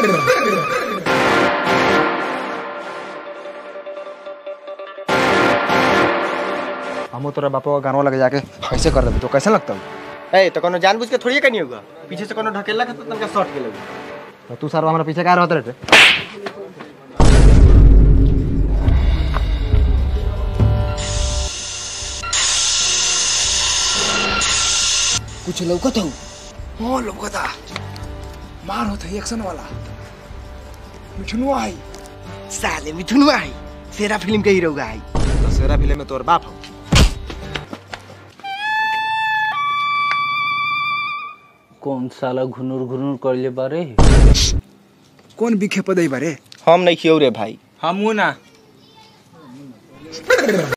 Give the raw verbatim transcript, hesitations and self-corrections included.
हम तोरा बापा का गानवा लगे जाके ऐसे कर देबे तो कैसा लगता है? ए तो कोनो जानबूझ के थोड़ी करनी होगा, पीछे से कोनो ढकेला के तो तनका शॉट के लगे। तो तू सारा हमारे पीछे का रहत रे? कुछ लौकत हो? हां लौकता। मार होत है एक्शन वाला। मिठुनवा है। साले मिठुनवा है। शेरा फिल्म के हीरो है। तो शेरा फिल्म में तोर बाप हो। कौन साला घुनुर घुनुर कर ले बारे? कौन बिखे पदई बारे? हम नहीं खियो रे भाई। हमू ना।